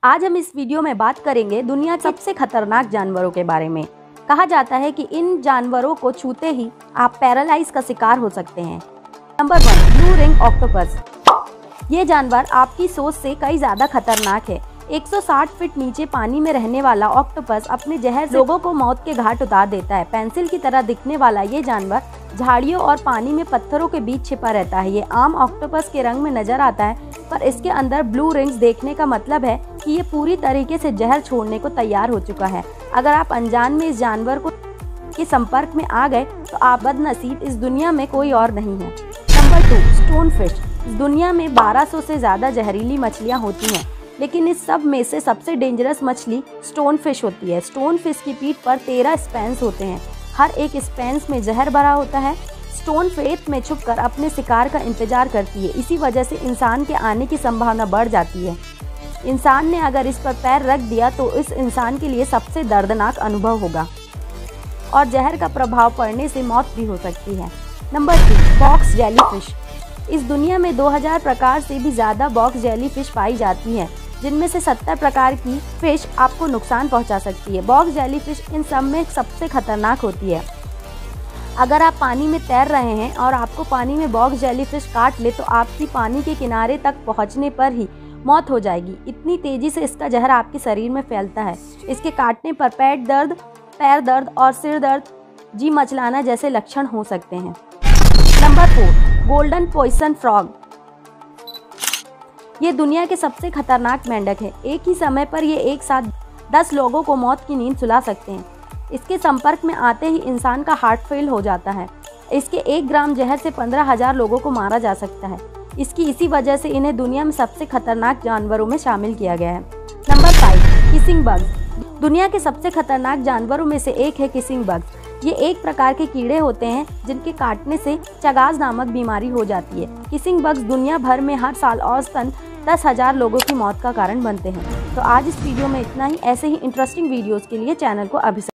आज हम इस वीडियो में बात करेंगे दुनिया के सबसे खतरनाक जानवरों के बारे में। कहा जाता है कि इन जानवरों को छूते ही आप पैरालाइज का शिकार हो सकते हैं। Number 1, blue ring octopus. ये जानवर आपकी सोच से कई ज्यादा खतरनाक है। 160 फीट नीचे पानी में रहने वाला ऑक्टोपस अपने जहर से लोगों को मौत के घाट उतार देता है। पेंसिल की तरह दिखने वाला ये जानवर झाड़ियों और पानी में पत्थरों के बीच छिपा रहता है। ये आम ऑक्टोपस के रंग में नजर आता है, पर इसके अंदर ब्लू रिंग्स देखने का मतलब है कि ये पूरी तरीके से जहर छोड़ने को तैयार हो चुका है। अगर आप अनजान में इस जानवर के संपर्क में आ गए तो आप बदनसीब, इस दुनिया में कोई और नहीं है। Number 2, stone fish. इस दुनिया में 1200 से ज्यादा जहरीली मछलियाँ होती हैं, लेकिन इस सब में से सबसे डेंजरस मछली स्टोन फिश होती है। स्टोन फिश की पीठ पर 13 स्पैंस होते हैं। हर एक स्पैंस में जहर भरा होता है। स्टोन फिश में छुपकर अपने शिकार का इंतजार करती है। इसी वजह से इंसान के आने की संभावना बढ़ जाती है। इंसान ने अगर इस पर पैर रख दिया तो इस इंसान के लिए सबसे दर्दनाक अनुभव होगा और जहर का प्रभाव पड़ने से मौत भी हो सकती है। Number 3, box jellyfish. इस दुनिया में 2000 प्रकार से भी ज़्यादा बॉक्स जेलीफिश पाई जाती हैं, जिनमें से 70 प्रकार की फिश आपको नुकसान पहुंचा सकती है। बॉक्स जेलीफिश इन सब में सबसे खतरनाक होती है। अगर आप पानी में तैर रहे हैं और आपको पानी में बॉक्स जेलीफिश काट ले तो आपकी पानी के किनारे तक पहुंचने पर ही मौत हो जाएगी। इतनी तेजी से इसका जहर आपके शरीर में फैलता है। इसके काटने पर पेट दर्द, पैर दर्द और सिर दर्द, जी मचलाना जैसे लक्षण हो सकते हैं। Number 4, golden poison frog. ये दुनिया के सबसे खतरनाक मेंढक है। एक ही समय पर ये एक साथ 10 लोगों को मौत की नींद सुला सकते हैं। इसके संपर्क में आते ही इंसान का हार्ट फेल हो जाता है। इसके 1 ग्राम जहर से 15,000 लोगों को मारा जा सकता है। इसी वजह से इन्हें दुनिया में सबसे खतरनाक जानवरों में शामिल किया गया है। Number 5, kissing bugs. दुनिया के सबसे खतरनाक जानवरों में से एक है किसिंग बग्स। ये एक प्रकार के कीड़े होते हैं जिनके काटने से चगास नामक बीमारी हो जाती है। किसिंग बग्स दुनिया भर में हर साल औसतन 10,000 लोगों की मौत का कारण बनते हैं। तो आज इस वीडियो में इतना ही। ऐसे ही इंटरेस्टिंग वीडियोस के लिए चैनल को अभी